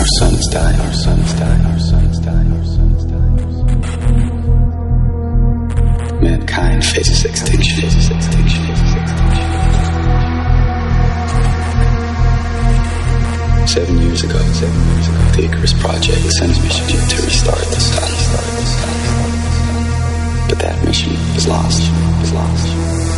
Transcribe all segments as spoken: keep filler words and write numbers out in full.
sun is dying, our sun is dying, our sun is dying, our sun is dying, our sun is dying. Mankind faces extinction, faces extinction, faces extinction. Seven years ago, seven years ago, the Icarus Project sends mission to restart the sun, restart the sun. But that mission is lost, is lost.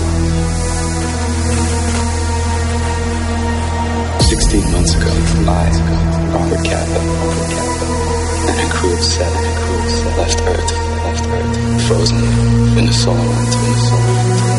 Sixteen months ago, I, Robert Kappa, and a crew of seven, a crew of seven left Earth, left Earth, frozen in the solar wind, in the solar wind.